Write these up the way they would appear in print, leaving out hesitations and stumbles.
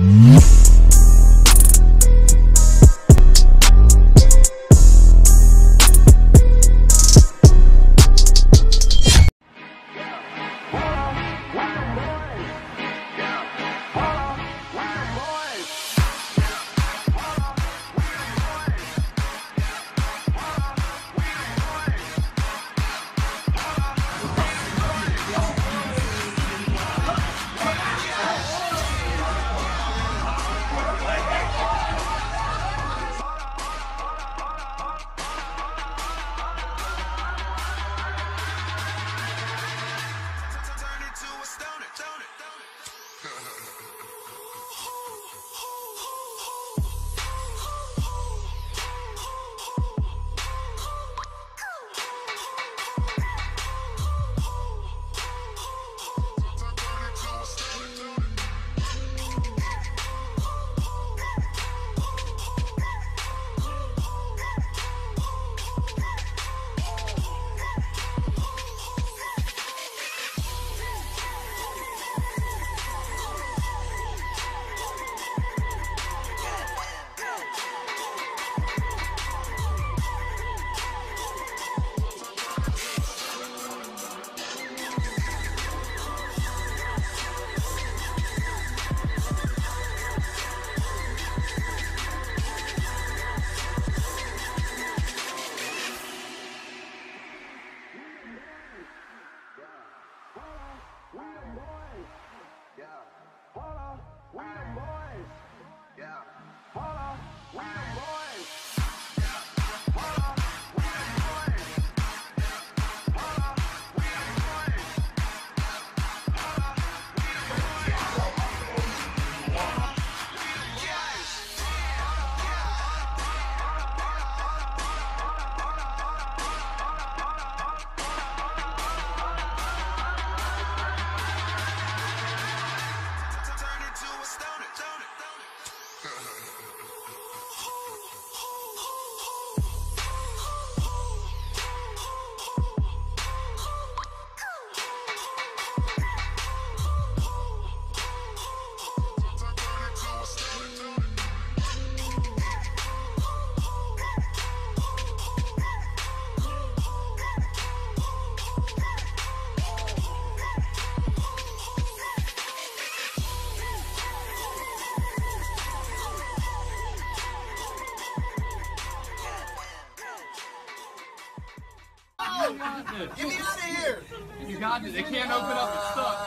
Get me out of here! You got it. They can't open up. It's stuck.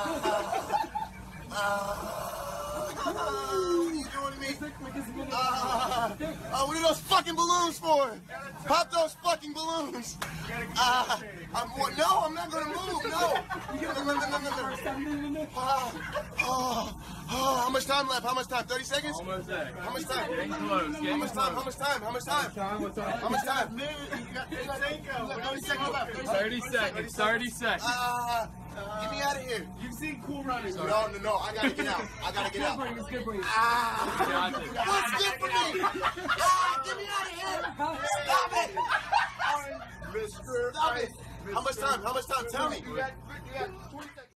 What are you doing to me? What are those fucking balloons for? Pop those fucking balloons. No, I'm not gonna move. No. How much time left? How much time? 30 seconds? Almost there. How much time? Getting close. How much time? How much time? How much time? What's up? How much time? 30 seconds. 30 seconds. Get me out of here. You've seen Cool Runnings. No, I gotta get out. I gotta get out. It's good for you. What's good for me? Get me out of here. Stop it. Stop it. How much time? How much time? Tell me.